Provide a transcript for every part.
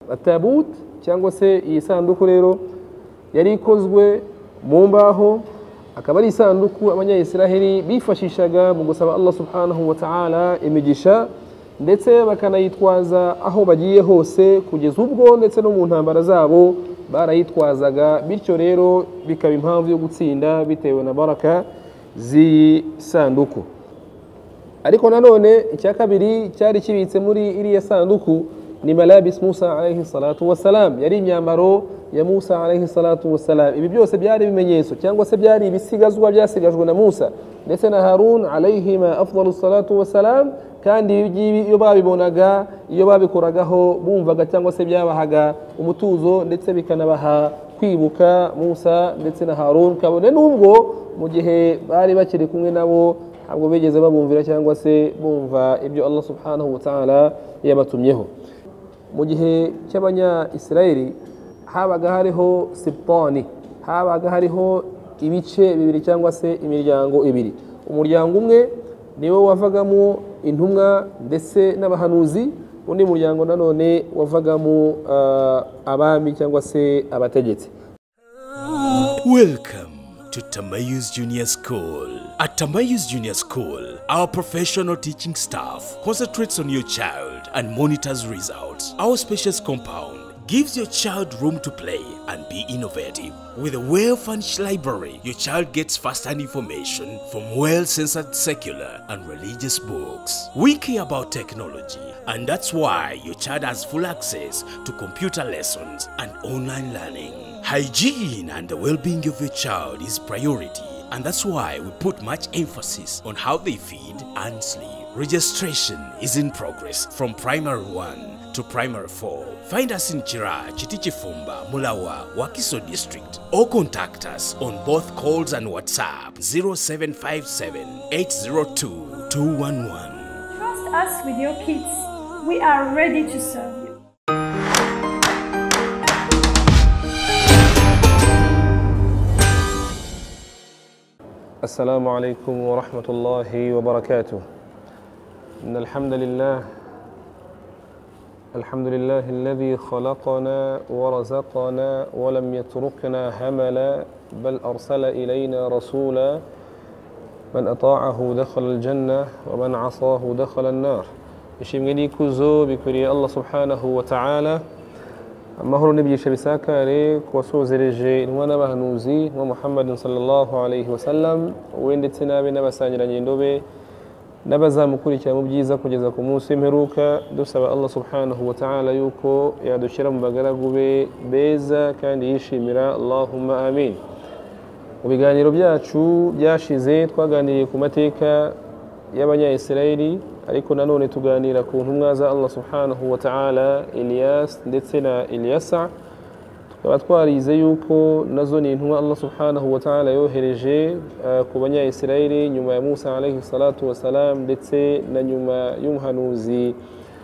atabut cyangwa se iyi sanduku rero yari ikozwe mu mbaho, akaba ari isanduku abanyayisiraheli bifashishaga mu gusaba Allah subhanahu wa ta'ala imigisha, ndetse bakanayitwaza aho bagiye hose, kugeza ubwo ndetse no mu ntambara zabo barayitwazaga, bityo rero bikaba impamvu yo gutsinda bitewe na baraka z'iyi sanduku. Ariko nanone icya kabiri cyari kibitse muri iriya sanduku ni malabis Musa alayhi salatu wassalam, yari imyambaro ya Musa alayhi salatu wassalam. Ibi byose byari ibimenyetso cyangwa se byari ibisigazwa byasigajwe na Musa ndetse na Harun alayhima afdalu salatu wassalam, kandi iyo babibonaga, iyo babikoragaho bumvaga cyangwa se byabahaga umutuzo, ndetse bikanabaha kwibuka Musa ndetse na Harun, kabone nubwo mu gihe bari bakiri kumwe nabo ntabwo bigeze babumvira cyangwa se bumva ibyo Allah subhanahu wa ta'ala yabatumyeho. Mu gihe cy'abanya Isirayeli habaga hariho sibtani, habaga hariho ibice bibiri cyangwa se imiryango ibiri. Umuryango umwe niwo wavagamo intumwa ndetse n'abahanuzi, undi muryango nanone wavagamo abami cyangwa se abategetsi. Welcome to Tamayus Junior School. At Tamayus Junior School, our professional teaching staff concentrates on your child and monitors results. Our spacious compound gives your child room to play and be innovative. With a well-furnished library, your child gets first-hand information from well-censored secular and religious books. We care about technology, and that's why your child has full access to computer lessons and online learning. Hygiene and the well-being of your child is priority, and that's why we put much emphasis on how they feed and sleep. Registration is in progress from primary 1 to primary 4. Find us in Chira, Chitichifumba, Mulawa, Wakiso district, or contact us on both calls and WhatsApp 0757 802 211. Trust us with your kids. We are ready to serve you. السلام عليكم ورحمة الله وبركاته. إن الحمد لله الذي خلقنا ورزقنا ولم يتركنا هملا، بل أرسل إلينا رسولا من أطاعه دخل الجنة ومن عصاه دخل النار. ishimwe kuzo bikuriye Allah subhanahu wa ta'ala, amahoro n'ibyigisho bisakare kuwasozereje intumwa n'abahanuzi nka Muhammad sallallahu alayhi wa sallam, we ndetse nabe n'abasangiranye indobe n'abazamukurikira mu byiza kugeza ku munsi w'imperuka. Dusaba Allah subhanahu wa ta'ala yuko yadushyira mu bagaragu be beza kandi yishimira, Allahumma amin. Mu biganiro byacu byashize twaganiriye ku mateka y'abanyayisirayeli, ariko nanone tuganira ku ntumwa za Allah subhanahu wa ta'ala, Ilyas ndetse na Ilyasa. Tukaba twarize yuko nazo ni intumwa Allah subhanahu wa ta'ala yohereje ku banyayisirayeli nyuma ya Musa alayhi salatu wassalam, ndetse na nyuma y'umuhanuzi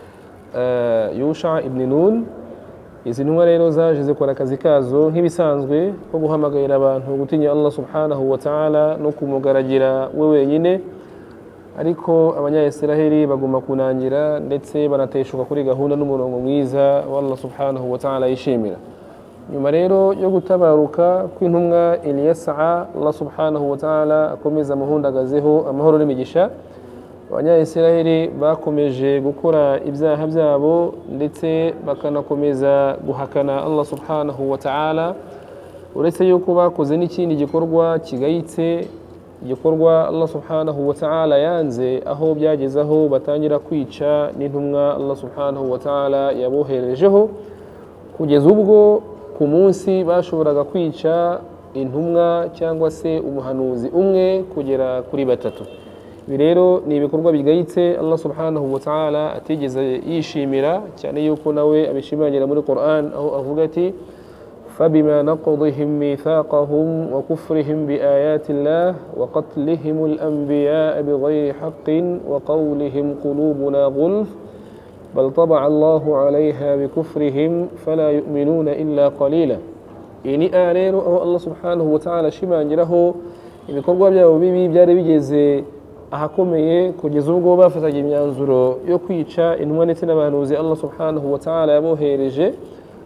Yusha ibn Nun. Izi ntumwa rero zaje zikora akazi kazo nk'ibisanzwe ko guhamagarira abantu gutinya Allah subhanahu wa ta'ala no kumugaragira we wenyine, ariko abanyayisiraheli baguma kunangira ndetse banateshuka kuri gahunda n'umurongo mwiza wa Allah subhanahu wa ta'ala yishimira. Nyuma rero yo gutabaruka kw'intumwa Ilyasa, Allah subhanahu wa ta'ala akomeza muhundagazeho amahoro n'imigisha. Abanyayisiraheli bakomeje gukora ibyaha byabo ndetse bakanakomeza guhakana Allah subhanahu wa ta'ala, uretse yuko bakoze n'ikindi gikorwa kigayitse, igikorwa Allah subhanahu wa ta'ala yanze, aho byagezaho batangira kwica n'intumwa Allah subhanahu wa ta'ala yaboherejeho, kugeza ubwo ku munsi bashoboraga kwica intumwa cyangwa se umuhanuzi umwe kugera kuri batatu. Ibi rero ni ibikorwa bigayitse Allah subhanahu wa ta'ala atigeze yishimira, cyane yuko nawe abishimangira muri Qur'an aho avuga ati فبما نقضهم ميثاقهم وكفرهم بآيات الله وقتلهم الأنبياء بغير حق وقولهم قلوبنا غلف بل طبع الله عليها بكفرهم فلا يؤمنون إلا قليلا. إني آلين الله سبحانه وتعالى shimanjiraho ibikorwa byabo bibi byari bigeze ahakomeye kugeza ubwo bafataga imyanzuro yo kwica intumwa ndetse n'abahanuzi Allah subhanahu wa ta'ala yabohereje.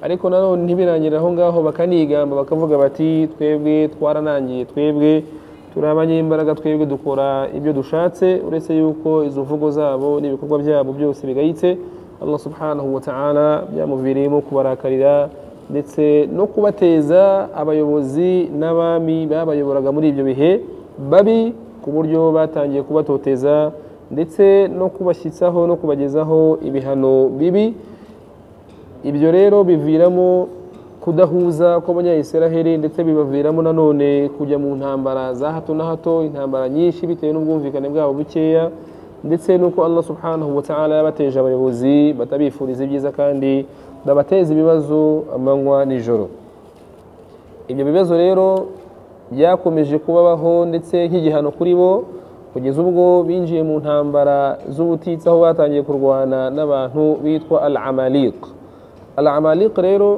ariko nanone ntibirangirira aho ngaho bakanigamba bakavuga bati twebwe twaranangiye, twebwe turi abanyembaraga, twebwe dukora ibyo dushatse, uretse yuko izo mvugo zabo n'ibikorwa byabo byose bigayitse. Allah subhanahu wa ta'ala byamuviriyemo kubarakarira ndetse no kubateza abayobozi n'abami babayoboraga muri ibyo bihe babi, ku buryo batangiye kubatoteza ndetse no kubashyitsaho no kubagezaho ibihano bibi. Ibyo rero biviramo kudahuza kw'abanyayisiraheli ndetse bibaviramo nanone kujya mu ntambara za hato na hato, intambara nyinshi bitewe n'ubwumvikane bwabo bukeya, ndetse nuko Allah subhanahu wa ta'ala yabateje abayobozi batabifuriza ibyiza kandi babateza ibibazo amanywa nijoro. Ibyo bibazo rero byakomeje kubabaho ndetse nk'igihano kuri bo, kugeza ubwo binjiye mu ntambara z'ubutitsa aho batangiye kurwana n'abantu bitwa al-Amaliq. Al-Amaliq rero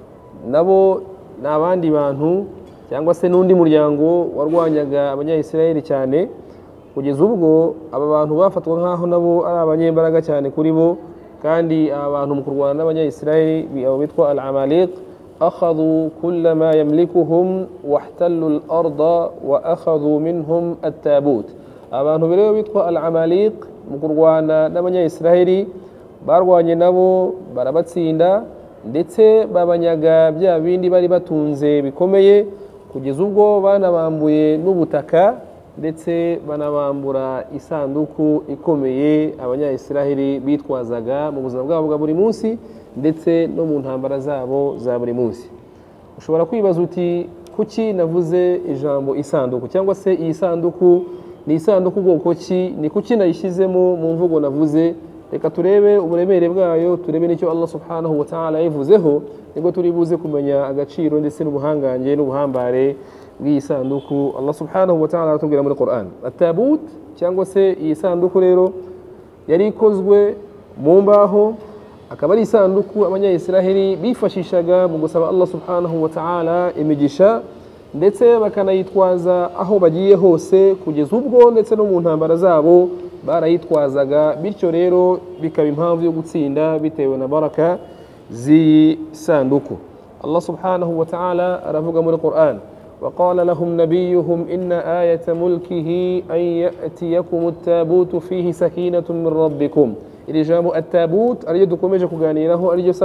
nabo ni abandi bantu cyangwa se n'undi muryango warwanyaga abanyayisiraheli cyane, kugeza ubwo aba bantu bafatwa nk'aho nabo ari abanyembaraga cyane kuri bo. kandi aba bantu mu kurwana n'abanyayisiraheli bitwa al-Amaliq akhadhu kulla ma yamlikuhum wahtallu al-arda wa akhadhu minhum at-tabut. Abantu rero bitwa al-Amaliq mu kurwana n'abanyayisiraheli barwanye nabo barabatsinda ndetse babanyaga bya bindi bari batunze bikomeye, kugeza ubwo banabambuye n'ubutaka ndetse banabambura isanduku ikomeye abanyayisiraheli bitwazaga mu buzima bwabo bwa buri munsi ndetse no mu ntambara zabo za buri munsi. Ushobora kwibaza uti kuki navuze ijambo isanduku, cyangwa se iyi sanduku ni isanduku bwoko ki, ni kuki nayishyizemo mu mvugo navuze? Reka turebe uburemere bwayo, turebe n'icyo Allah subhanahu wa ta'ala yivuzeho, nibwo turi buze kumenya agaciro ndetse n'ubuhangange n'ubuhambare bw'iyi sanduku. Allah subhanahu wa ta'ala aratubwira muri Qur'an, at-tabut cyangwa se iyi sanduku rero yari ikozwe mu mbaho, akaba ari isanduku abanyayisiraheli bifashishaga mu gusaba Allah subhanahu wa ta'ala imigisha ndetse bakanayitwaza aho bagiye hose, kugeza ubwo ndetse no mu ntambara zabo barayitwazaga, bityo rero bikaba impamvu yo gutsinda bitewe na baraka z'iyi sanduku. Allah subhanahu wa ta'ala aravuga muri Qur'an, وقال لهم نبيهم إن آية ملكه أن يأتيكم التابوت فيه سكينة من ربكم. Iri jambo at-tabut ariyo dukomeje kuganiraho, ariyo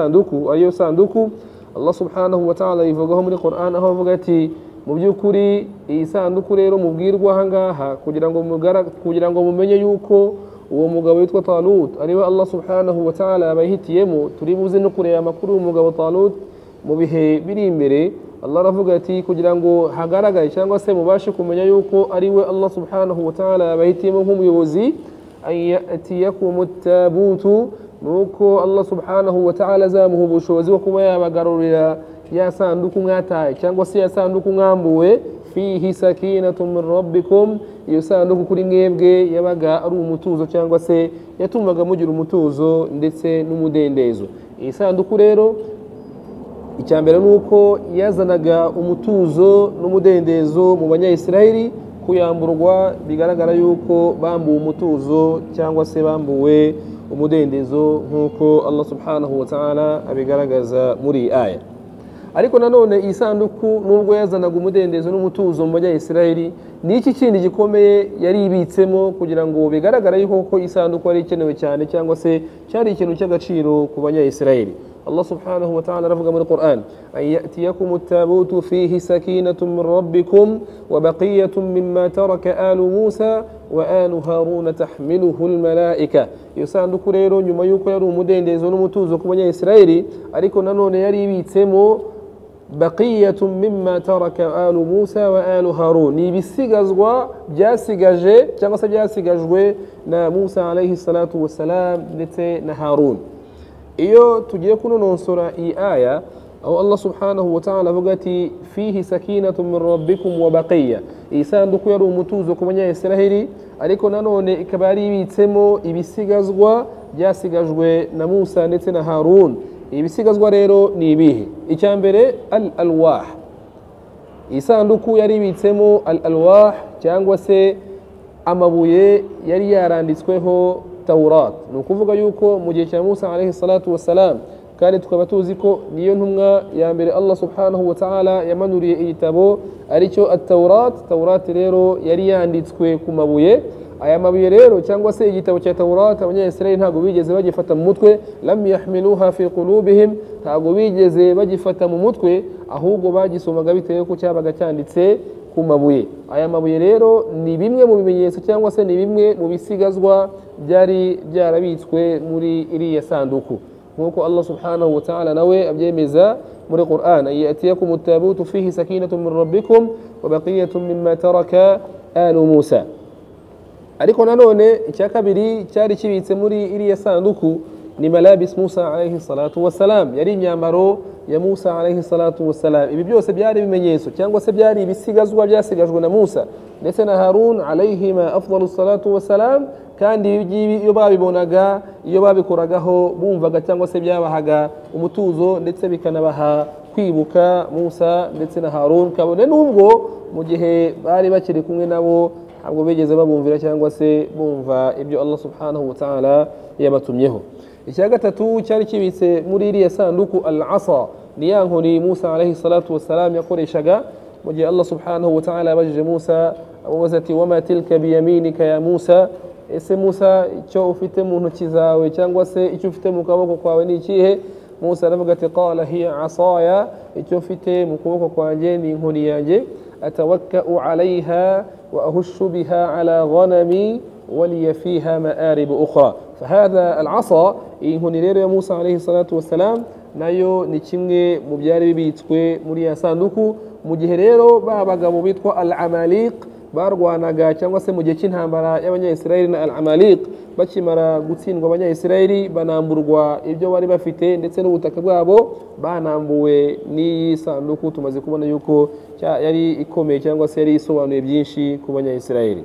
sanduku Allah subhanahu wa ta'ala yivugaho muri Qur'an, aho avuga ati mu by'ukuri iyi sanduku rero mubwirwa ahangaha kugira ngo mumenye yuko uwo mugabo witwa Talut ariwe Allah subhanahu wa ta'ala yabayihitiyemo. Turi buze no kureba amakuru y'umugabo Talut mu bihe biri imbere. Allah aravuga ati kugira ngo hagaragare cyangwa se mubashe kumenya yuko ariwe Allah subhanahu wa ta'ala yabayihitiyemo nk'umuyobozi, an ya'tiyakum at-tabutu, nuko Allah subhanahu wa ta'ala azamuha ubushobozi bwo kuba yabagarurira ya sanduku mwataye cyangwa se ya sanduku mwambuwe, fihi sakinatun min rabbikum, iyo sanduku kuri mwebwe yabaga ari umutuzo cyangwa se yatumaga mugira umutuzo ndetse n'umudendezo. Iyi sanduku rero icyambere nuko yazanaga umutuzo n'umudendezo mu banyayisiraheli. Kuyamburwa bigaragara yuko bambuwe umutuzo cyangwa se bambuwe umudendezo nk'uko Allah subhanahu wa ta'ala abigaragaza muri aya. Ariko nanone iyi sanduku nubwo yazanaga umudendezo n'umutuzo mu banyayisiraheli, ni iki kindi gikomeye yari ibitsemo kugira ngo bigaragare yuko iyi sanduku ari ikenewe cyane cyangwa se cyari ikintu cy'agaciro ku banyayisiraheli. Allah subhanahu wa ta'ala aravuga muri Qur'an, an ya'tiyakum at-tabutu fihi sakinatun min rabbikum wa baqiyatun mimma taraka alu Musa wa alu Harun tahmiluhu al-malaika. Iyo sanduku rero nyuma yuko yari umudendezo n'umutuzo ku banyayisiraheli, ariko nanone yari ibitsemo baqiyatun mimma taraka alu Musa wa alu Harun, ni ibisigazwa byasigaje cyangwa se byasigajwe na Musa alayhi salatu wassalam ndetse na Harun. Iyo tugiye kunononsora iyi aya, aho Allah subhanahu wa ta'ala avuga ati fihi sakinatun min rabbikum wa baqiya, iyi sanduku yari umutuzo ku banyayisiraheli, ariko nanone ikaba yari ibitsemo ibisigazwa byasigajwe na Musa ndetse na Harun. Ibisigazwa rero ni ibihe? Icyambere al-alwah. Iyi sanduku yari ibitsemo al-alwah cyangwa se amabuye yari yaranditsweho Taurat. Ni ukuvuga yuko mu gihe cya Musa alayhi salatu wassalam kandi tukaba tuzi ko niyo ntumwa ya mbere Allah subhanahu wa ta'ala yamanuriye igitabo aricyo at-Taurat. Taurat rero yari yanditswe ku mabuye. Aya mabuye rero cyangwa se igitabo cya Taurat abanyayisirayeli ntago bigeze bagifata mu mutwe, lam yahmiluha fi qulubihim, ntago bigeze bagifata mu mutwe, ahubwo bagisomaga bitewe ko cyabaga cyanditse ku mabuye. Aya mabuye rero ni bimwe mu bimenyetso cyangwa se ni bimwe mu bisigazwa byari byarabitswe muri iriya sanduku, nkuko Allah subhanahu wa ta'ala nawe abyemeza muri Qur'an, yatiyakum at-tabutu fihi sakinatun min rabbikum wa baqiyatun mimma taraka alu Musa. Ariko nanone icya kabiri cyari kibitse muri iriya sanduku ni malabis Musa alayhi salatu wassalam, yari imyambaro ya Musa alayhi salatu wassalam. Ibi byose byari bimenyetso cyangwa se byari ibisigazwa byasigajwe na Musa ndetse na Harun alayhima afdalus salatu wassalam, kandi iyo babibonaga, iyo babikoragaho bumvaga cyangwa se byabahaga umutuzo ndetse bikanabaha kwibuka Musa ndetse na Harun, kabone nubwo mu gihe bari bakiri kumwe nabo ntabwo bigeze babumvira cyangwa se bumva ibyo Allah subhanahu wa ta'ala yabatumyeho. Icya gatatu cyari kibitse muri iriya sanduku al-asa, ni ya nkoni Musa alayhi salatu wassalam yakoreshaga mu gihe Allah subhanahu wa ta'ala yabajije Musa, amubaza ati wama tilka biyaminika ya Musa, ese Musa icyo ufite mu ntoki zawe cyangwa se icyo ufite mu kaboko kwawe ni ikihe? Musa aravuga ati qala hiya asaya, icyo mfite mu kuboko kwanjye ni inkoni yanjye, atawakkau alayha wa ahushu biha ala ghanami waliya fiha ma'arib ukhra. فهذا العصا inkoni rero ya Musa alayhi salatu wassalam nayo ni kimwe mu byari bibitswe muri ya sanduku. Mu gihe rero babagabo bitwa al-Amaliq barwanaga cyangwa se mu gihe cy'intambara y'abanyayisirayeli na al-Amaliq, bakimara gutsindwa abanyayisirayeli banamburwa ibyo bari bafite ndetse n'ubutaka bwabo banambuwe n'iyi sanduku. Tumaze kubona yuko yari ikomeye cyangwa se yari isobanuye byinshi ku banyayisirayeli.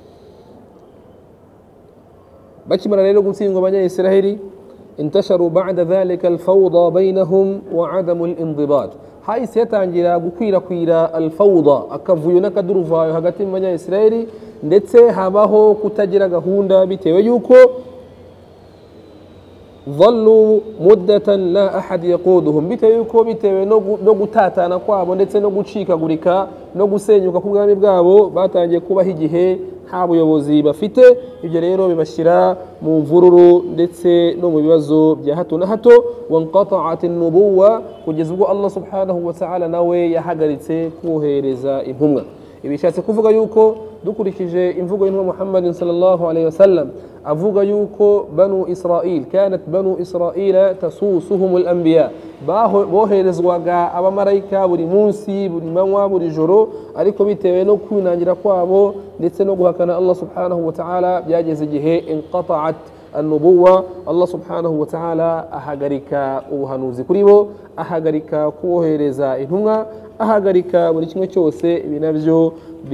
bakimara rero gutsindwa abanyayisirayeli, intasharu ba'da dhalika al-fawda bainahum wa 'adamu al-indibat, hahise yatangira gukwirakwira al-fawda, akavuyo n'akaduruvayo hagati mu banyayisirayeli, ndetse habaho kutagira gahunda bitewe yuko dhallu muddatan la ahad yaquduhum, bitewe no gutatana kwabo ndetse no gucikagurika no gusenyuka k'ubwami bwabo, batangiye kubaho igihe nta buyobozi bafite. Ibyo rero bibashyira mu mvururu ndetse no mu bibazo bya hato na hato. wanqata'at an-nubuwwa, kugeza ubwo Allah subhanahu wa ta'ala nawe yahagaritse kohereza intumwa. Ibi bishatse kuvuga yuko dukurikije imvugo y'intumwa Muhammad sallallahu alayhi wasallam avuga yuko banu Israil, kanat banu Israila tasusuhum al-anbiya, boherezwaga abamarayika buri munsi, buri manywa, buri joro, ariko bitewe no kwinangira kwabo ndetse no guhakana Allah subhanahu wa ta'ala byageze igihe inqata'at an-nubuwwa, Allah subhanahu wa ta'ala ahagarika ubuhanuzi kuri bo, ahagarika kohereza intumwa, ahagarika buri kimwe cyose. Ibi nabyo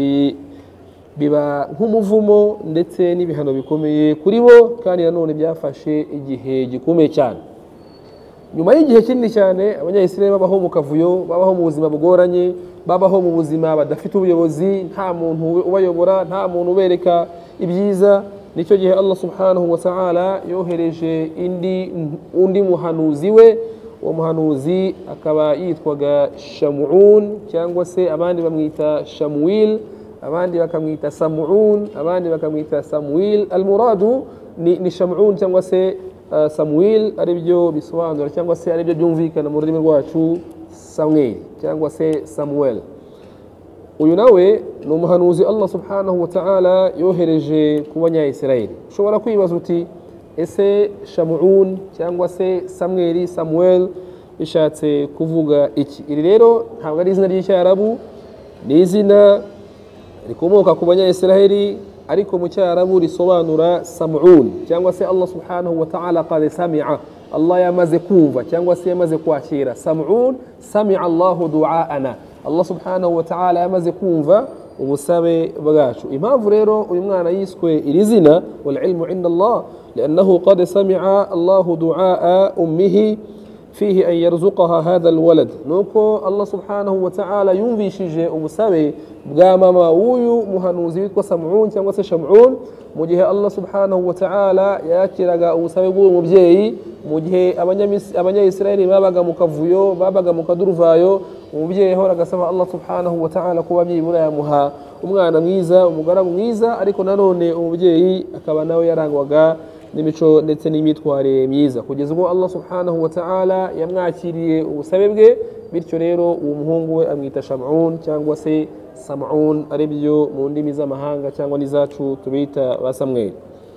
biba nk'umuvumo ndetse n'ibihano bikomeye kuri bo, kandi nanone byafashe igihe gikomeye cyane. Nyuma y'igihe kinini cyane abanyayisirayeli babaho mu kavuyo, babaho mu buzima bugoranye, babaho mu buzima badafite ubuyobozi, nta muntu ubayobora, nta muntu ubereka ibyiza. Nicyo gihe Allah subhanahu wa ta'ala yohereje undi muhanuzi we. Uwo muhanuzi akaba yitwaga Shamuun, cyangwa se abandi bamwita Shamuil, abandi bakamwita Samuun, abandi bakamwita Samuil. Al-muradu ni Shamuun cyangwa se Samuil, aribyo bisobanura cyangwa se aribyo byumvikana mu rurimi rwacu Samuel cyangwa se Samuel. Uyu nawe ni umuhanuzi Allah subhanahu wa ta'ala yohereje ku banyayisirayeli. Ushobora kwibaza uti ese Shamuun cyangwa se Samuel bishatse kuvuga iki? Iri rero ntabwo ari izina ry'icyarabu, ni izina rikomoka ku banyayisirayeli, ariko mu cyarabu risobanura Samuun, cyangwa se Allah subhanahu wa ta'ala qad sami'a, Allah yamaze kumva cyangwa se yamaze kwakira. Samuun, sami'a Allahu du'aana, Allah subhanahu wa ta'ala yamaze kumva ubusabe bwacu. Impamvu rero uyu mwana yiswe iri zina, wal ilmu inda Allah, لأنه قد سمع الله دعاء أمه fihi an yarzuqaha hadha alwalad nuko Allah subhanahu wa ta'ala yumvishije ubusabe bwa mama uyu muhanuzi witwa Sam'un cyangwa se Sham'un mu gihe Allah subhanahu wa ta'ala yakiraga ubusabe bw'uwo mubyeyi mu gihe abanyayisirayeli babaga mu kavuyo babaga mu kaduruvayo umubyeyi ahora agasaba Allah subhanahu wa ta'ala kuba byibura yamuha umwana mwiza umugaragu mwiza ariko nanone umubyeyi akaba nawe yarangwaga n'imico ndetse n'imyitwarire myiza kugeza ubwo Allah subhanahu wa ta'ala yamwakiriye ubusabe bwe bityo rero uwo muhungu we amwita Sham'un cyangwa se Sam'un ari byo mu ndimi z'amahanga cyangwa n'izacu tubita ba Samweli.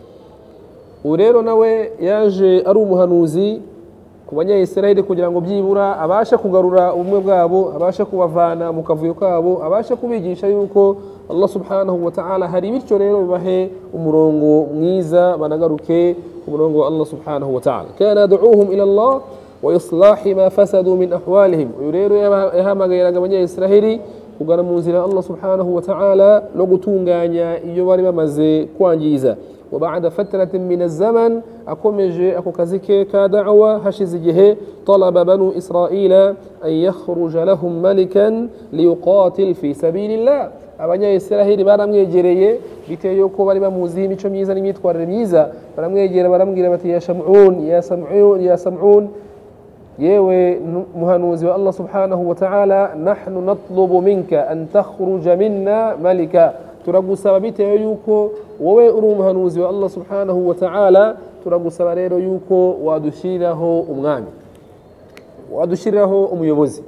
Ubu rero nawe yaje ari umuhanuzi ku banyayisirayeli kugira ngo byibura abashe kugarura ubumwe bwabo abashe kubavana mu kavuyo kabo abashe kubigisha yuko Allah subhanahu wa ta'ala hari bityo rero bibahe umurongo mwiza banagaruke ku murongo wa Allah subhanahu wa ta'ala kana yad'uuhum ila Allah wa islahi ma fasadu min ahwalihim uyu rero yahamagaraga abanyayisirayeli kugana mu nzira Allah subhanahu wa ta'ala no gutunganya iyo bari bamaze kwangiza وبعد فترة من الزمن أكمج أكو كزكي كدعوة هشزجه طلب بنو إسرائيل أن يخرج لهم ملكا ليقاتل في سبيل الله abanya Israeli baramwegereye biteye yuko bari bamuzi imico myiza n'imyitwarire myiza baramwegera barambwira bati ya Sam'un yewe muhanuzi wa Allah subhanahu wa ta'ala nahnu natlubu minka an takhruja minna malika turagusaba bitewe yuko wowe uri umuhanuzi wa Allah subhanahu wa ta'ala turagusaba rero yuko wadushiriraho umwami wadushiriraho umuyobozi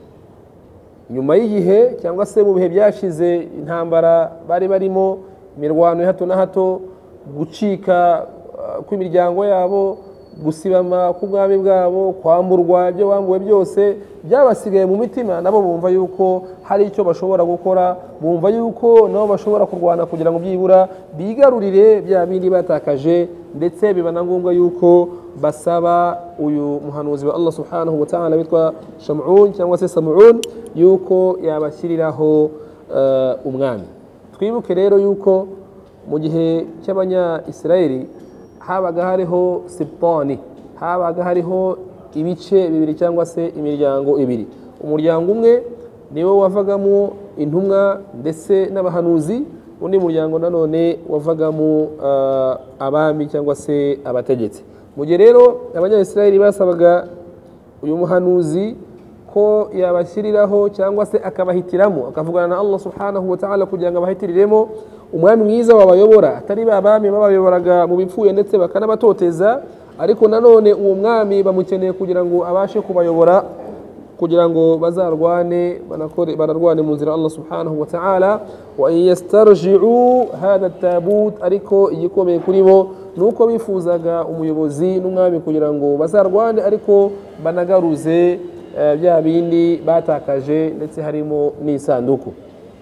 nyuma y'igihe cyangwa se mu bihe byashize intambara bari barimo imirwano hato na hato gucika kw'imiryango yabo gusibama k'ubwami bwabo kwamburwa ibyo bambuwe byose byabasigaye mu mitima nabo bumva yuko hari icyo bashobora gukora bumva yuko nabo bashobora kurwana kugira ngo byibura bigarurire bya bindi batakaje ndetse biba na ngombwa yuko basaba uyu muhanuzi wa Allah subhanahu wa ta'ala witwa Sham'un cyangwa se Sam'un yuko yabashyiriraho umwami. Twibuke rero yuko mu gihe cy'abanya Israeli habaga hariho sibtani habaga hariho ibice bibiri cyangwa se imiryango ibiri umuryango umwe niwo wavagamo intumwa ndetse n'abahanuzi undi muryango nanone wavagamo abami cyangwa se abategetsi mu gihe rero abanyayisirayeli basabaga uyu muhanuzi ko yabashyiriraho cyangwa se akabahitiramo akavugana na Allah subhanahu wa ta'ala kugira ngo abahitiriremo umwami mwiza wabayobora atari babami babayoboraga mu bipfuye ndetse bakanabatoteza ariko nanone uwo mwami bamukeneye kugira ngo abashe kubayobora kugira ngo bazarwane banarwane mu nzira Allah subhanahu wa ta'ala wa yastarji'u hadha at-tabut ariko igikomeye kuri bo nuko bifuzaga umuyobozi n'umwami kugira ngo bazarwane ariko banagaruze bya bindi batakaje ndetse harimo n'isanduku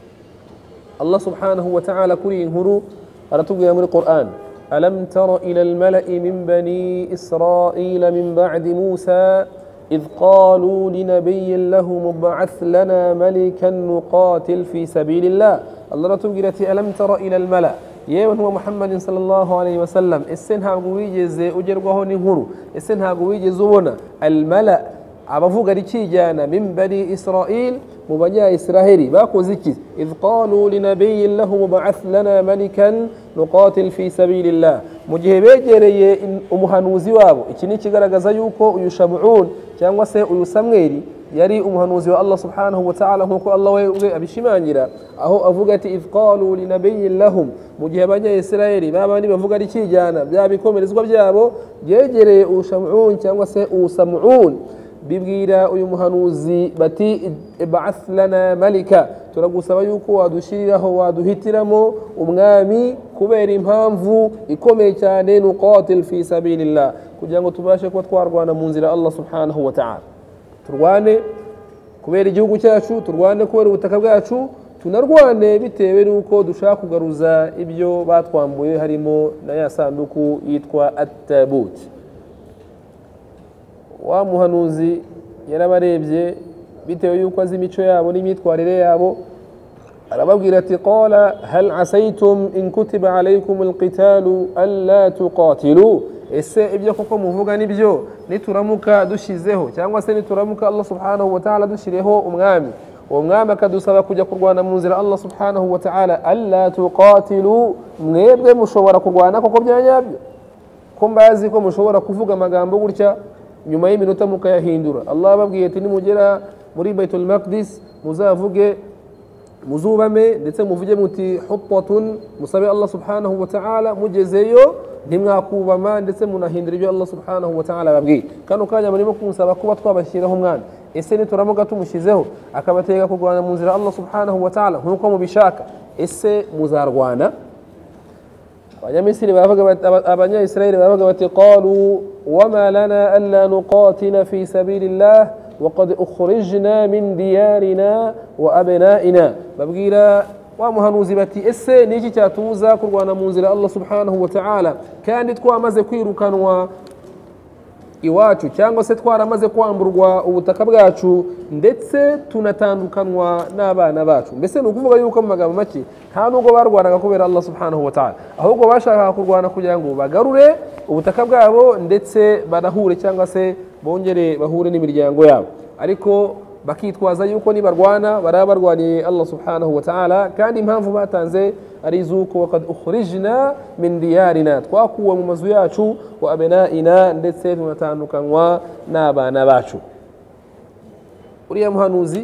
Allah subhanahu wa ta'ala kuri inkuru aratubwira muri Qur'an alam tara ila al-mala'i min bani Isra'ila min ba'di Musa إذ قالوا لنبي له مبعث لنا ملكا نقاتل في سبيل الله الله تبقى ألم تر إلى الملأ yewe ntuwa Muhammad sallallahu alayhi wa sallam ese ntabwo wigeze ugerwaho n'inkuru ese ntabwo wigeze ubona al-mala abavuga rikijyana min bani Israil mu banya Israheli bakoze iki idh qalu linabiyyin lahu mub'ath lana malikan nuqatil fi sabilillah mu gihe begereye umuhanuzi wabo iki ni kigaragaza yuko uyu Sham'un cyangwa se uyu Samweli yari umuhanuzi wa Allah subhanahu wa ta'ala nkuko Allah we abishimangira aho avuga ati idh qalu linabiyyin lahum mu gihe abanya Israheli babandi bavuga rikijyana byabikomerezwa byabo yegereye uyu Sham'un cyangwa se uyu Sam'un bibwira uyu muhanuzi bati ib'ath lana malika turagusaba yuko wadushiriraho waduhitiramo umwami kubera impamvu ikomeye cyane nuqatil fi sabilillah kugira ngo tubashe kuba twarwana mu nzira Allah subhanahu wa ta'ala turwane kubera igihugu cyacu turwane kubera ubutaka bwacu tunarwane bitewe nuko dushaka kugaruza ibyo batwambuye harimo na ya sanduku yitwa at-tabut wa muhanuzi yarabarebye bitewe yuko azi imico yabo n'imyitwarire yabo arababwira ati qala hal asaytum in kutiba alaykum alqitalu alla tuqatilu ese ibyo koko muvuga nibyo nituramuka dushizeho cyangwa se nituramuka Allah subhanahu wa ta'ala dushiriho umwami uwo mwami akadusaba kujya kurwana mu nzira Allah subhanahu wa ta'ala alla tuqatilu mwebwe mushobora kurwana koko byanyabyo ko mbazi ko mushobora kuvuga amagambo gutya nyuma y'iminota mukayahindura Allah babwiye ati nimugera muri Baitul Maqdis muzavuge muzubame ndetse muvuge muti huttatun musabe Allah subhanahu wa ta'ala mugezeyo ntimwakubama ndetse munahindura ibyo Allah subhanahu wa ta'ala babwiye kano kanya murimo kumusaba kuba twabashyiraho umwana ese nituramuka tumushizeho akabatega kurwana mu nzira Allah subhanahu wa ta'ala nkuko mubishaka ese muzarwana abanyamisiri bavuga abanyayisirayeli bavuga bati qalu wama lana alla nuqatila fi sabilillah وقد أخرجنا من ديارنا وأبنائنا babwira wa muhanuzi bati ese niki cyatuza kurwana mu nzira Allah subhanahu wa ta'ala kandi twamaze kwirukanwa iwacu cyangwa se twaramaze kwamburwa ubutaka bwacu ndetse tunatandukanwa n'abana bacu mbese nukuvuga yuko mu magambo make nta nubwo barwanaga kubera Allah subhanahu wa ta'ala ahubwo bashaka kurwana kugira ngo bagarure ubutaka bwabo ndetse banahure cyangwa se bongere bahure n'imiryango yabo ariko bakitwaza yuko nibarwana barabarwaniye Allah subhanahu wa ta'ala kandi impamvu batanze ari zuko waqad ukhrijna min diyarina twakuwa mu mazu yacu wa abnaina ndetse tunatandukanwa n'abana bacu uriya muhanuzi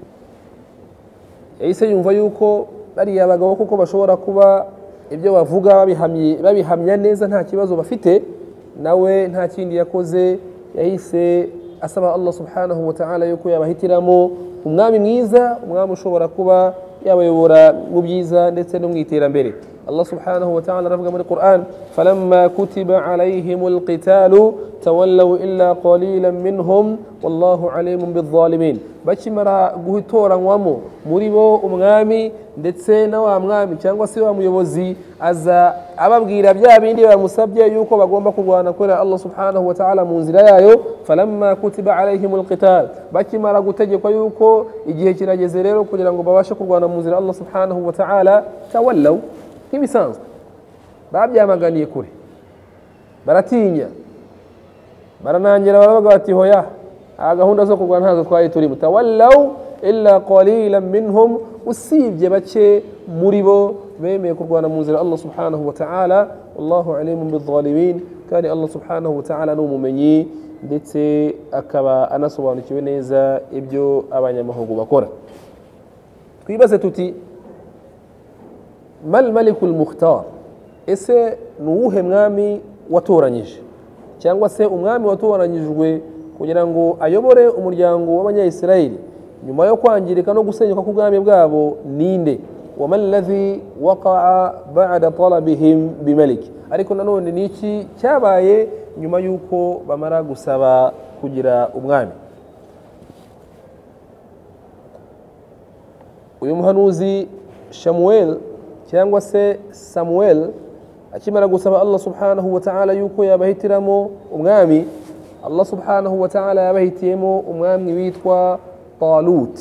yahise yumva yuko bari abagabo kuko bashobora kuba ibyo bavuga babihamya neza nta kibazo bafite nawe nta kindi yakoze yahise asaba Allah subhanahu wa ta'ala yuko yabahitiramo umwami mwiza umwami ushobora kuba yabayobora mu byiza ndetse no mu iterambere Allah subhanahu wa ta'ala aravuga muri Qur'an falamma kutiba alayhimul qitalu tawallaw illa qalilan minhum wallahu alimun bizzalimin bakimara guhitoranwamo muri bo umwami ndetse na wa mwami cyangwa se wa muyobozi aza ababwira bya bindi bamusabye yuko bagomba kurwana kwera Allah subhanahu wa ta'ala mu nzira yayo falamma kutiba alayhimul qital bakimara gutegekwa yuko igihe kirageze rero kugira ngo babashe kurwana mu nzira Allah subhanahu wa ta'ala tawallaw nk'ibisanzwe babyamaganiye kure baratinya baranangira baravuga bati hoya gahunda zo kurwana ntazo twaye turi mutawallaw illa qalilan minhum usibye bake muri bo bemeye kurwana mu nzira Allah subhanahu wa ta'ala wallahu alimun bizzalimin kandi Allah subhanahu wa ta'ala n'umumenyi ndetse akaba anasobanukiwe neza ibyo abanyamahugu bakora twibaze tuti mal malikul mukhtar ese nuwuhe mwami watoranyije cyangwa se umwami watoranyijwe kugira ngo ayobore umuryango w'abanyayisirayeli nyuma yo kwangirika no gusenyuka k'ubwami bwabo ninde waman alladhi waqa'a ba'da talabihim bimalik ariko nanone niki cyabaye nyuma yuko bamara gusaba kugira umwami uyu muhanuzi Shamuel cyangwa se Samuel akimara gusaba Allah subhanahu wa ta'ala yuko yabahitiramo umwami Allah subhanahu wa ta'ala yabahitiyemo umwami witwa Talut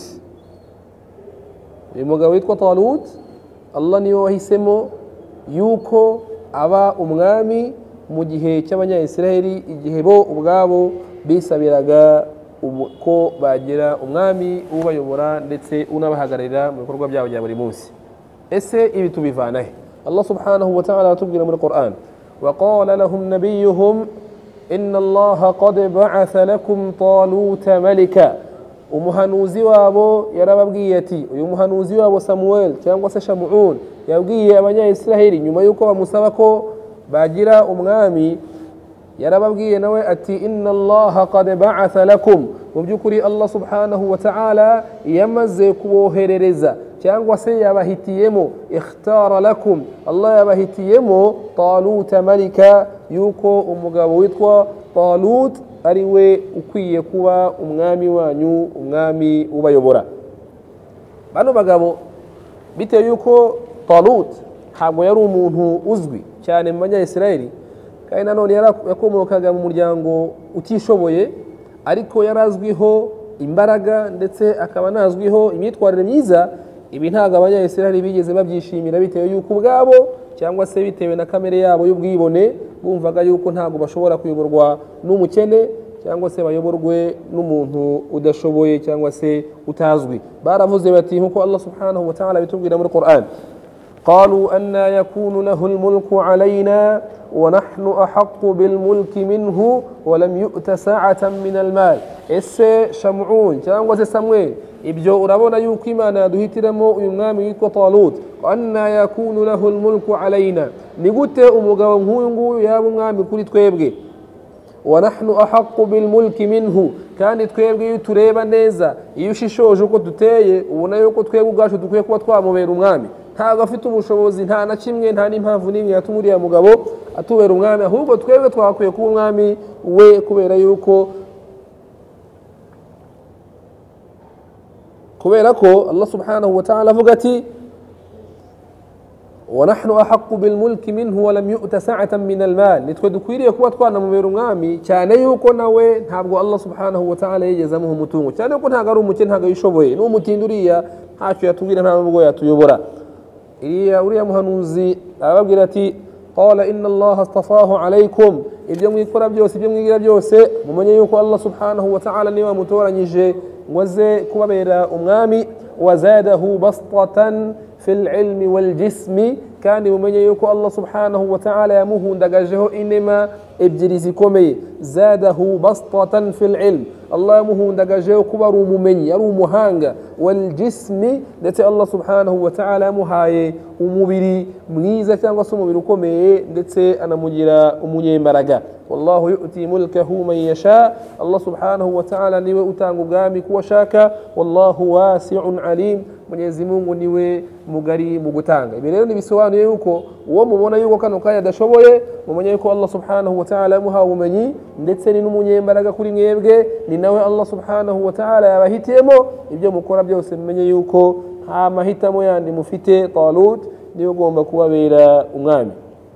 uyu mugabo witwa Talut Allah niwe wahisemo yuko aba umwami mu gihe cy'abanyayisiraheli igihe bo ubwabo bisabiraga ko bagira umwami ubayobora ndetse unabahagararira mu bikorwa byabo bya buri munsi ese ibi tubivanahe Allah subhanahu wa ta'ala atubwira muri Qur'an wa qala lahum nabiyuhum inna Allah qad ba'atha lakum Taluta malika umuhanuzi wabo yarababwiye ati uyu muhanuzi wabo Samuel cyangwa se Shamuun yabwiye abanyayisiraheli nyuma yuko bamusaba ko bagira umwami yarababwiye nawe ati inna Allah qad ba'atha lakum mu byukuri Allah subhanahu wa ta'ala yamaze kuboherereza cyangwa se yabahitiyemo ikhtara lakum Allah yabahitiyemo Taluta malika yuko umugabo witwa Talut ari we ukwiye kuba umwami wanyu umwami ubayobora bano bagabo bitewe yuko Talut ntabwo yari umuntu uzwi cyane mu banyayisirayeli kandi nanone yakomokaga mu muryango utishoboye ariko yarazwiho imbaraga ndetse akaba nazwiho imyitwarire myiza ibi ntabwo abanyayisirayeli bigeze babyishimira bitewe yuko ubwabo cyangwa se bitewe na kamere yabo y'ubwibone bumvaga yuko ntabwo bashobora kuyoborwa n'umukene cyangwa se bayoborwe n'umuntu udashoboye cyangwa se utazwi. Baravuze bati nkuko Allah subhanahu wa ta'ala bitubwira muri Qur'an, قالوا أن يكون له الملك علينا ونحن أحق بالملك منه ولم يؤت ساعة من المال. ese Shamun cyangwa se Samuel, ibyo urabona yuko Imana yaduhitiramo uyu mwami witwa Talut, anna yakunu lahu almulku alaina, ni gute umugabo nk'uyu nguyu yaba umwami kuri twebwe, wa nahnu ahaqqu bil mulki minhu, kandi twebwe iyo tureba neza, iyo ushishoje uko duteye ubona yuko twebwe ubwacu dukwiye kuba twamubera umwami. Ntabwo afite ubushobozi, nta na kimwe, nta n'impamvu n'imwe yatuma uriya mugabo atubera umwami, ahubwo twebwe twakwiye kuba umwami we, kubera ko Allah subhanahu wa ta'ala avuga ati wa nahnu ahaqqu bil mulki minhu wa lam yu'ta sa'atan min al mal, nitwe dukwiriye kuba twanamubera umwami, cyane yuko nawe ntabwo Allah subhanahu wa ta'ala yigeze amuha umutungo, cyane yuko ntabwo ari umukene, ntabwo yishoboye, n'umutindi uriya ntacyo yatubwira, nta nubwo yatuyobora. uriya muhanuzi arababwira ati qala inna Allah astafahu alaykum, ibyo mwikora byose, ibyo mwigira byose mumenye yuko Allah subhanahu wa ta'ala niwe wamutoranyije ngo aze kubabera umwami, wazadahu bastatan fil ilmi wal jismi, kandi mumenye yuko Allah subhanahu wa ta'ala yamuhundagajeho inema ebyiri zikomeye. Zadahu bastatan fil ilm, Allah yamuhundagajeho kuba ari umumenyi, ari umuhanga, wal jismi, ndetse Allah subhanahu wa ta'ala yamuhaye umubiri mwiza cyangwa se umubiri ukomeye, ndetse anamugira umunyembaraga. Wallahu yu'ti mulkahu man yasha, Allah subhanahu wa ta'ala niwe utanga ubwami kuwa shaka, wallahu wasi'un alim, Mwenyezi Mungu niwe mugari mu gutanga. Ibi rero nibisobanuye yuko uwo mubona yuko kano kanya adashoboye, mumenye yuko Allah subhanahu wa ta'ala yamuhaye ubumenyi, ndetse ni n'umunyembaraga kuri mwebwe, ni nawe Allah subhanahu wa ta'ala yabahitiyemo. Ibyo mukora byose mumenye yuko nta mahitamo yandi mufite, Talut niwe ugomba kubabera umwami.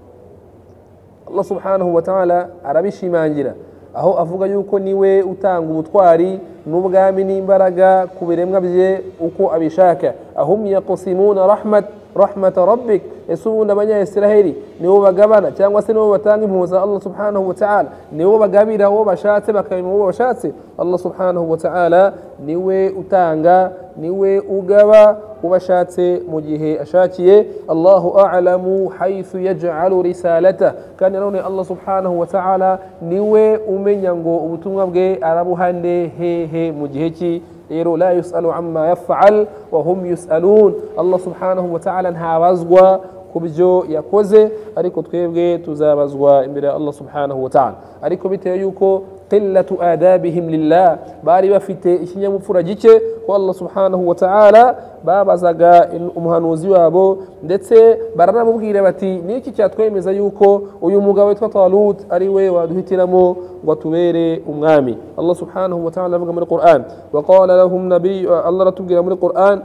Allah subhanahu wa ta'ala arabishimangira aho avuga yuko niwe utanga ubutwari n'ubwami n'imbaraga ku biremwa bye uko abishaka. Ahum yaqsimuna rahmat rabbik, esubunda abanyayisiraheli nibo bagabana cyangwa se nibo batanga impuza Allah subhanahu wa ta'ala, nibo bagabira uwo bashatse bakabima uwo bashatse. Allah subhanahu wa ta'ala niwe utanga, niwe ugaba ubashatse mu gihe ashakiye. Allahu a'lamu haythu yaj'alu risalata, kandi nanone Allah subhanahu wa ta'ala niwe umenya ngo ubutumwa bwe arabuhande hehe mu gihe ki. Rero la yusalu amma yaf'al wa hum yusalun, Allah subhanahu wa ta'ala ntabazwa kubyo yakoze, ariko twebwe tuzabazwa imbere ya Allah subhanahu wa ta'ala. Ariko bitewe yuko qillatu adabihim lillah, bari bafite ikinyamupfura gike ko Allah subhanahu wa ta'ala, babazaga umuhanuzi wabo, ndetse baranamubwira bati niki cyatwemeza yuko uyu mugabo witwa Talut ari we waduhitiramo ngo atubere umwami. Allah subhanahu wa ta'ala avuga muri Qur'an, wa qala lahum nabiy, Allah ratubwira muri Qur'an,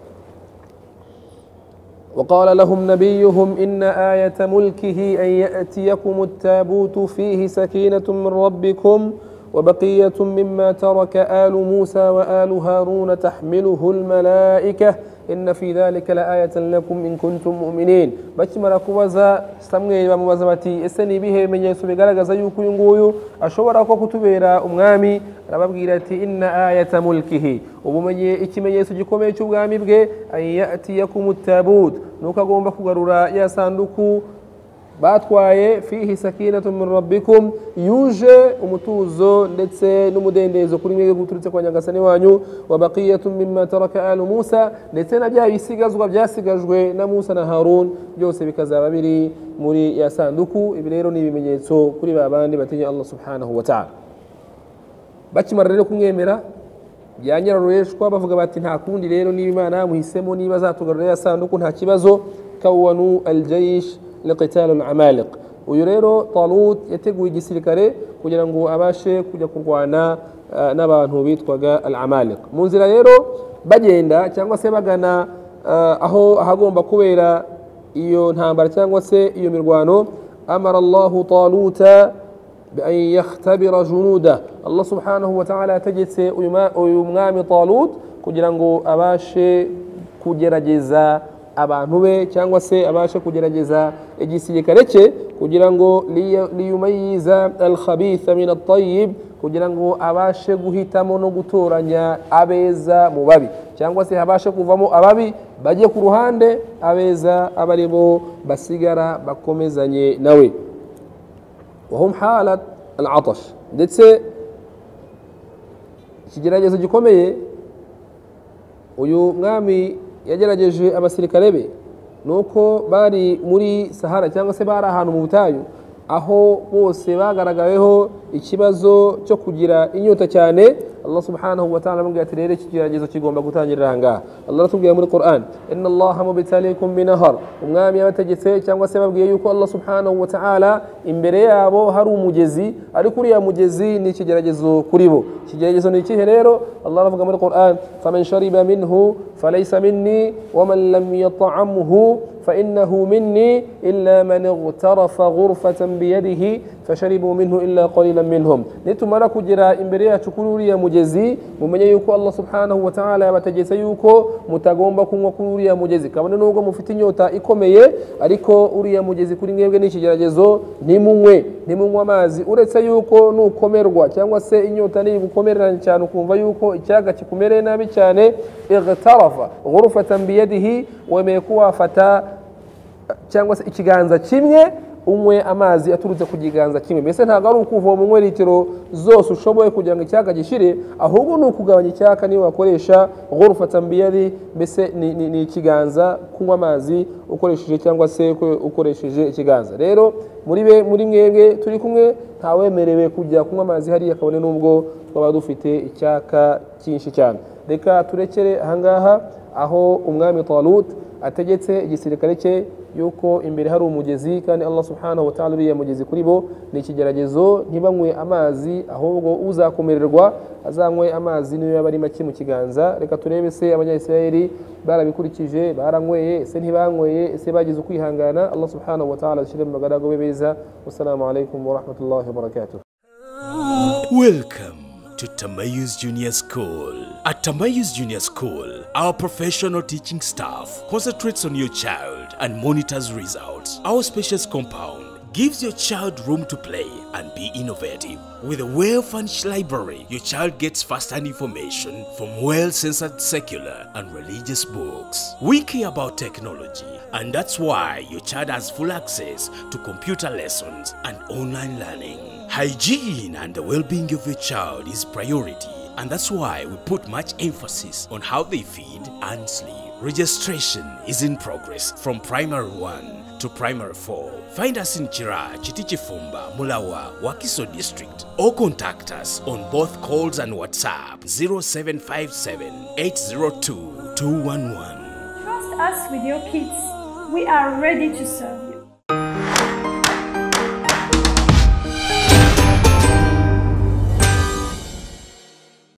وقال لهم نبيهم إن آية ملكه أن يأتيكم التابوت فيه سكينة من ربكم وبقية مما ترك آل موسى وآل هارون تحمله الملائكة إن في ذلك لآية لكم إن كنتم مؤمنين. bakimara kubaza Samweli bamubaza bati ese ni bihe bimenyetso bigaragaza yuko uyu nguyu ashobora ko kutubera umwami, arababwira ati inna ayata mulkihi, ubumenye ikimenyetso gikomeye cy'ubwami bwe, ayatiyakum at-tabut, nuko agomba kugarura ya sanduku batwaye, fihi sakinatu min rabbikum, yuje umutuzo ndetse n'umudendezo kuri mwebwe guturutse kwa nyagasani wanyu, wa baqiyatun mimma taraka alu Musa, ndetse na bya bisigazwa byasigajwe na Musa na Harun, byose bikazaba biri muri ya sanduku. Ibi rero ni ibimenyetso kuri babandi batinya Allah subhanahu wa ta'ala. Bakimara rero kumwemera byanyaroreshwa, bavuga bati nta kundi rero niba Imana yamuhisemo, niba azatugarura ya sanduku nta kibazo. Kawanu aljaysh liqital al-amaliq, uyu rero Talut yateguye igisirikare kugira ngo abashe kujya kurwana n'abantu bitwaga al-amaliq. Mu nzira rero bagenda cyangwa se bagana aho ahagomba kubera iyo ntambara cyangwa se iyo mirwano, amara Allahu Taluta بأن يختبر جنوده, Allah subhanahu wa ta'ala yategetse uyu mwami Talut kugira ngo abashe kugerageza abantu be cyangwa se abashe kugerageza igisirikare cye kugira ngo liyumayiza al-khabitha min at-tayyib, kugira ngo abashe guhitamo no gutoranya abeza mu babi, cyangwa se habashe kuvamo ababi bajye ku ruhande, abeza abaribo basigara bakomezanye nawe. wahum halat al-atash, ndetse ikigeragezo gikomeye uyu mwami yagerageje abasirikare be nuko bari muri Sahara cyangwa se bari ahantu mu butayu, aho bose bagaragaweho ikibazo cyo kugira inyota cyane. Allah subhanahu wa ta'ala amubwira ati rero ikigeragezo kigomba gutangirira ahangaha. Allah aratubwira muri Qur'an, inna Allaha mubtaliikum binahar, umwami yabategetse cyangwa se babwiye yuko Allah subhanahu wa ta'ala imbere yabo hari umugezi, ariko uriya mugezi ni ikigeragezo kuri bo. Ikigeragezo ni ikihe rero? Allah aravuga muri Qur'an, faman shariba minhu falaysa minni waman lam yat'amhu فإنه مني إلا من اغترف غرفة بيده فشربوا منه إلا قليلا منهم. nitumara kugira imbere yacu kuri uriya mugezi, mumenye yuko Allah subhanahu wa ta'ala yabategetse yuko mutagomba kunywa kuri uriya mugezi, kabone nubwo mufite inyota ikomeye, ariko uriya mugezi kuri mwebwe ni ikigeragezo, ntimunywe amazi, uretse yuko nukomerwa cyangwa se inyota nigukomereranye cyane ukumva yuko icyaga kikumereye nabi cyane, igtarafa ghurfatan biyadihi, wemeye kuwafata cyangwa se ikiganza kimwe unywe amazi aturutse ku kiganza kimwe. Mbese ntabwo ari ukuvoma unywe litiro zose ushoboye kugira ngo icyaka gishire, ahubwo ni ukugabanya icyaka niyo wakoresha ghurfatan biyadi, mbese ni ikiganza, kunywa amazi ukoresheje cyangwa se ukoresheje ikiganza. Rero muri mwebwe turi kumwe ntawemerewe kujya kunywa amazi hariya kabone nubwo twaba dufite icyaka cyinshi cyane. Reka turekere ahangaha aho umwami Talut ategetse igisirikare cye yuko imbere hari umugezi, kandi Allah subhanahu wa ta'ala uriya mugezi kuri bo ni ikigeragezo, ntibanywe amazi, ahubwo uzakomererwa azanywe amazi niyo yaba ari make mu kiganza. Reka turebe se abanyayisiraheli barabikurikije, baranyweye ese ntibanyweye, ese bagize ukwihangana. Allah subhanahu wa ta'ala ashire mu magarago be beza. Wassalamu alaikum wa rahmatullahi wa barakatuh. Welcome to Tamayus Junior School. At Tamayus Junior School, our professional teaching staff concentrates on your child and monitors results. Our spacious compound gives your child room to play and be innovative. With a well-furnished library, your child gets first-hand information from well-censored secular and religious books. We care about technology, and that's why your child has full access to computer lessons and online learning. Hygiene and the well-being of your child is priority, and that's why we put much emphasis on how they feed and sleep. Registration is in progress from Primary 1 to Primary 4. Find us in Chira, Chitichifumba, Mulawa, Wakiso District, or contact us on both calls and WhatsApp 0757 802 211. Trust us with your kids. We are ready to serve.